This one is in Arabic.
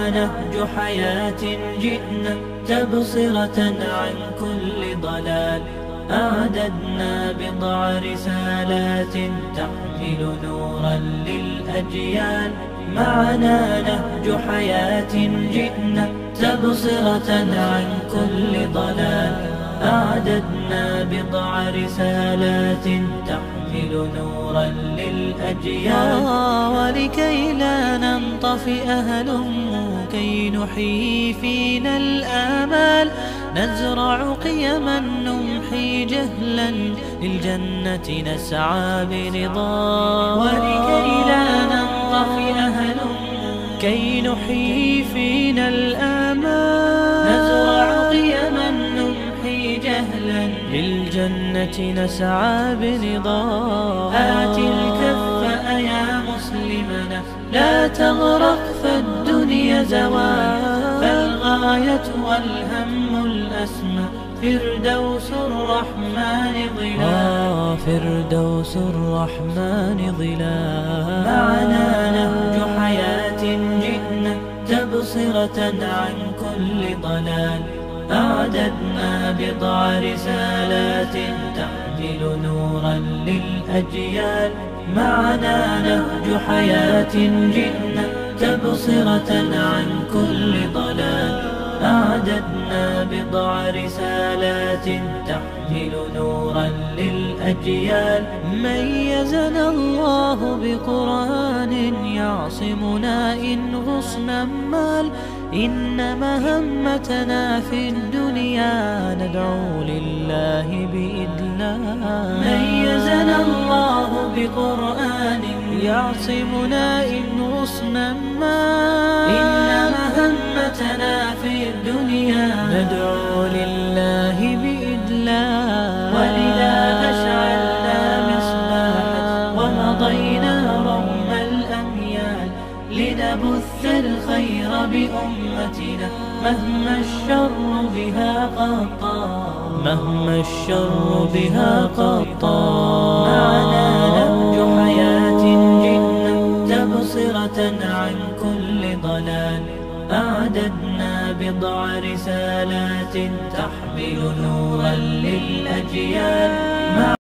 نهج حياة جئنا تبصرة عن كل ضلال. أعددنا بضع رسالات تحمل نورا للأجيال. معنا نهج حياة جئنا تبصرة عن كل ضلال. أعددنا بضع رسالات تحمل نورا للأجيال. ولكي لا ننطفئ هلموا كي نحيي فينا الآمال. نزرع قيما نمحي جهلا للجنة نسعى برضا. ولكي لا ننطفئ هلموا كي نحيي فينا الآمال. نزرع قيما نمحي جهلا للجنة نسعى برضا. آت الكف يا مسلمنا لا تغرق فالدنيا زوال. فالغاية والهم الأسمى فردوس الرحمن ظلال. فردوس الرحمن ظلال. معنا نهج حياة جئنا تبصرة عن كل ضلال. أعددنا بضع رسالات تحمل نورا للأجيال. معنا نهج حياة جئنا تبصرة عن كل ضلال. أعددنا بضع رسالات تحمل نورا للأجيال. ميزنا الله بقرآن يعصمنا إن غصنا مال. إن مهمتنا في الدنيا ندعو لله بإذلال. ميزنا الله بقرآن يعصمنا إن غصنا مال. إن مهمتنا في الدنيا ندعو لله بإذلال. ولذا أشعلنا مصباحا ومضينا روم الأميال. لنبث الخير بأمتنا مهما الشر بها قد طال. مهما الشر بها قد طال. معنا نهج حياة جئنا تبصرة عن كل ضلال. أعددنا بضع رسالات تحمل نورا للأجيال.